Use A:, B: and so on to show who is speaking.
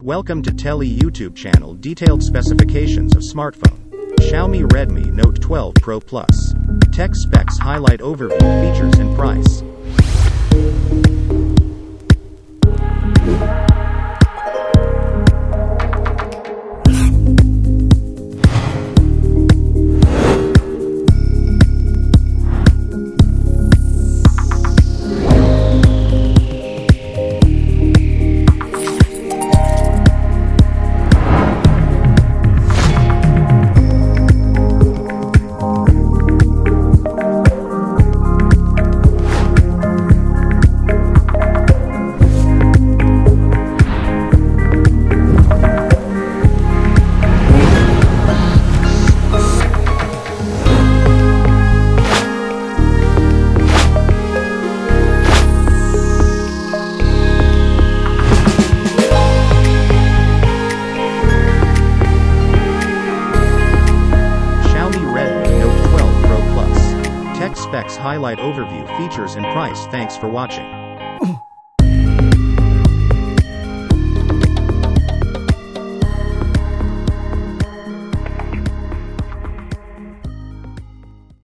A: Welcome to Telly YouTube channel. Detailed specifications of smartphone. Xiaomi Redmi Note 12 Pro Plus. Tech specs highlight overview, features and price. Specs highlight overview, features and price. Thanks for watching.